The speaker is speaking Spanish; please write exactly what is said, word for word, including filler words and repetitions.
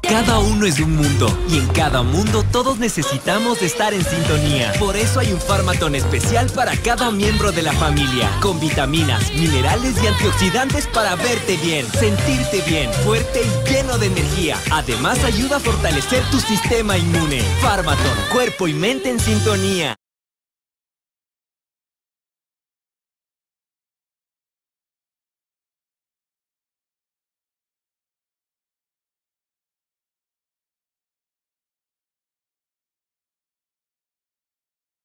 Cada uno es un mundo y en cada mundo todos necesitamos de estar en sintonía. Por eso hay un Pharmatón especial para cada miembro de la familia, con vitaminas, minerales y antioxidantes para verte bien, sentirte bien, fuerte y lleno de energía. Además ayuda a fortalecer tu sistema inmune. Pharmatón, cuerpo y mente en sintonía.